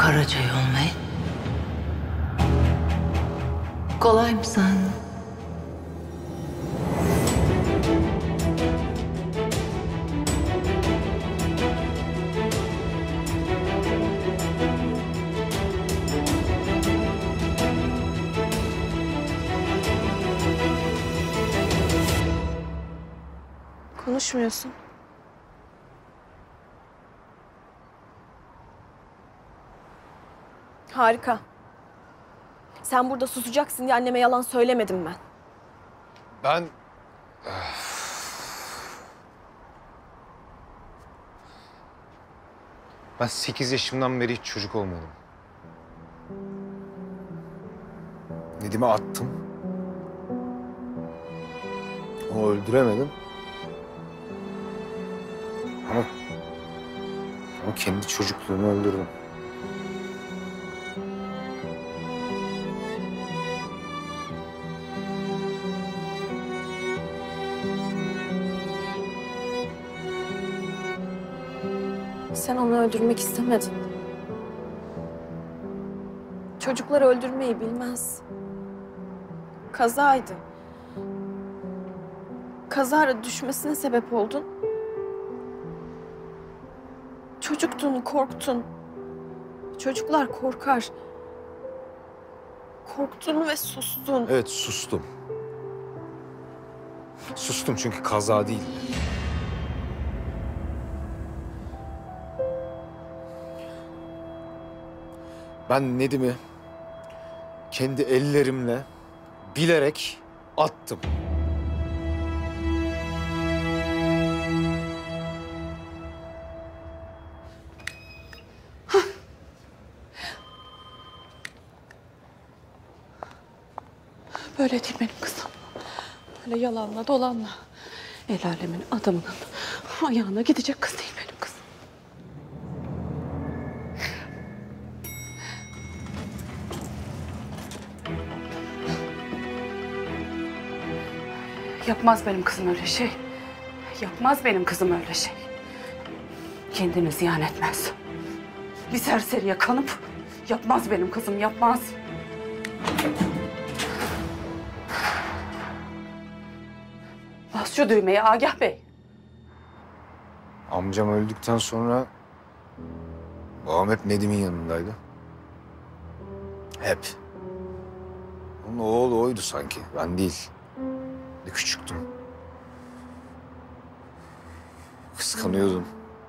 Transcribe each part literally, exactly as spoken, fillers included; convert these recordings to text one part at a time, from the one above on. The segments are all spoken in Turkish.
Karacay olmayı kolay mı sandın? Konuşmuyorsun. Harika. Sen burada susacaksın diye anneme yalan söylemedim ben. Ben... Ben sekiz yaşımdan beri hiç çocuk olmadım. Nedim'i attım. Onu öldüremedim. Ama... Ama kendi çocukluğumu öldürdüm. Sen onu öldürmek istemedin. Çocukları öldürmeyi bilmez. Kazaydı. Kazara düşmesine sebep oldun. Çocuktun, korktun. Çocuklar korkar. Korktun ve sustun. Evet, sustum. Sustum çünkü kaza değil. Ben Nedim'i kendi ellerimle bilerek attım. Böyle değil benim kızım. Böyle yalanla dolanla. El alemin adamının ayağına gidecek kız değil benim kızım. Yapmaz benim kızım öyle şey. Yapmaz benim kızım öyle şey. Kendini ziyan etmez. Bir serseriye kanıp yapmaz benim kızım, yapmaz. Bas şu düğmeyi Agah Bey. Amcam öldükten sonra babam hep Nedim'in yanındaydı. Hep. Onun oğlu oydu sanki, ben değil. Ne küçüktüm. Kıskanıyordum.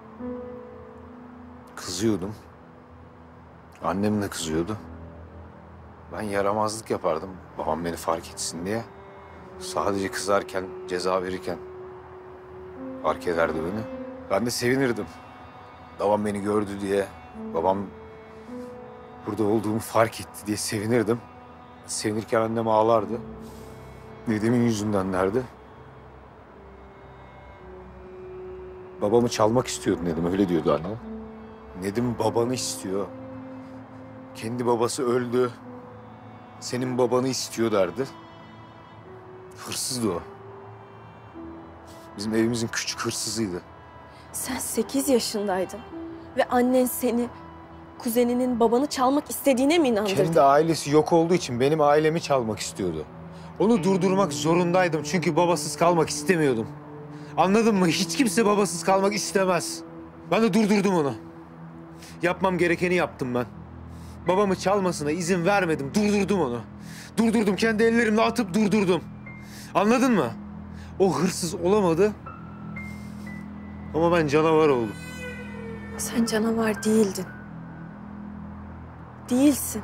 Kızıyordum. Annem de kızıyordu. Ben yaramazlık yapardım babam beni fark etsin diye. Sadece kızarken, ceza verirken fark ederdi beni. Ben de sevinirdim. Babam beni gördü diye, babam burada olduğumu fark etti diye sevinirdim. Sevinirken annem ağlardı. Nedim'in yüzünden derdi. Babamı çalmak istiyordu Nedim, öyle diyordu annem. Nedim babanı istiyor. Kendi babası öldü. Senin babanı istiyor derdi. Hırsızdı o. Bizim evimizin küçük hırsızıydı. Sen sekiz yaşındaydın ve annen seni kuzeninin babanı çalmak istediğine mi inandırdı? Kendi ailesi yok olduğu için benim ailemi çalmak istiyordu. Onu durdurmak zorundaydım çünkü babasız kalmak istemiyordum. Anladın mı? Hiç kimse babasız kalmak istemez. Ben de durdurdum onu. Yapmam gerekeni yaptım ben. Babamı çalmasına izin vermedim, durdurdum onu. Durdurdum, kendi ellerimle atıp durdurdum. Anladın mı? O hırsız olamadı. Ama ben canavar oldum. Sen canavar değildin. Değilsin.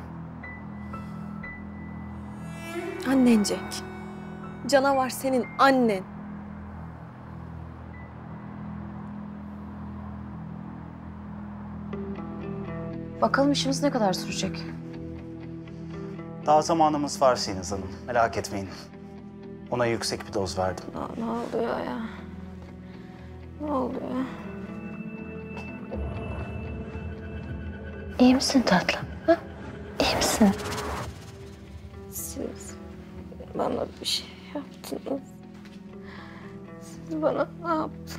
Annen Cenk. Canavar senin annen. Bakalım işimiz ne kadar sürecek? Daha zamanımız var Sinaz Hanım. Merak etmeyin. Ona yüksek bir doz verdim. Ne, ne oluyor ya? Ne oluyor? İyi misin tatlım? Ha? İyi misin? Siz bana bir şey yaptınız. Siz bana ne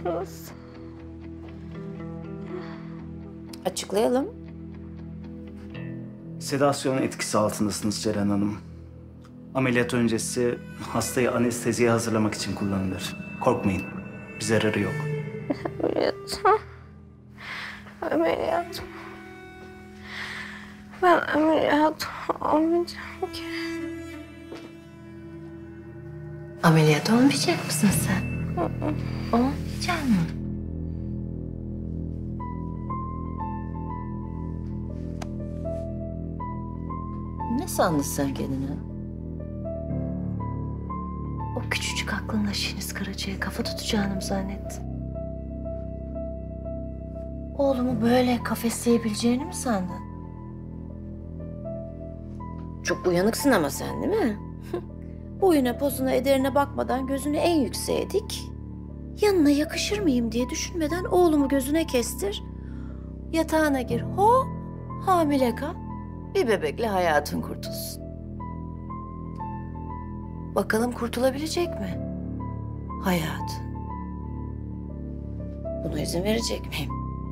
yaptınız? Açıklayalım. Sedasyon etkisi altındasınız Ceren Hanım. Ameliyat öncesi hastayı anesteziye hazırlamak için kullanılır. Korkmayın, bir zararı yok. Ameliyat. Ameliyat. Ben ameliyat olmayacağım ki. Ameliyat olmayacak mısın sen? Olmayacak mı? Ne sandın sen kendine? O küçücük aklınla Şeniz Karaca'ya kafa tutacağını mı zannettin? Oğlumu böyle kafesleyebileceğini mi sandın? Çok uyanıksın ama sen, değil mi? Boyuna, posuna, ederine bakmadan gözünü en yükseğe dik. Yanına yakışır mıyım diye düşünmeden oğlumu gözüne kestir. Yatağına gir, ho, hamile kal. Bir bebekle hayatın kurtulsun. Bakalım kurtulabilecek mi? Hayatın. Buna izin verecek miyim?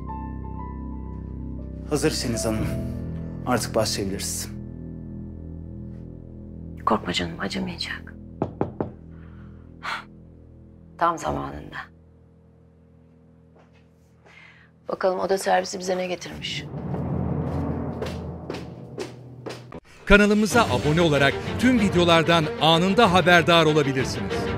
Hazır Şeniz Hanım. Artık başlayabiliriz. Korkma canım, acımayacak. Tam zamanında. Bakalım oda servisi bize ne getirmiş? Kanalımıza abone olarak tüm videolardan anında haberdar olabilirsiniz.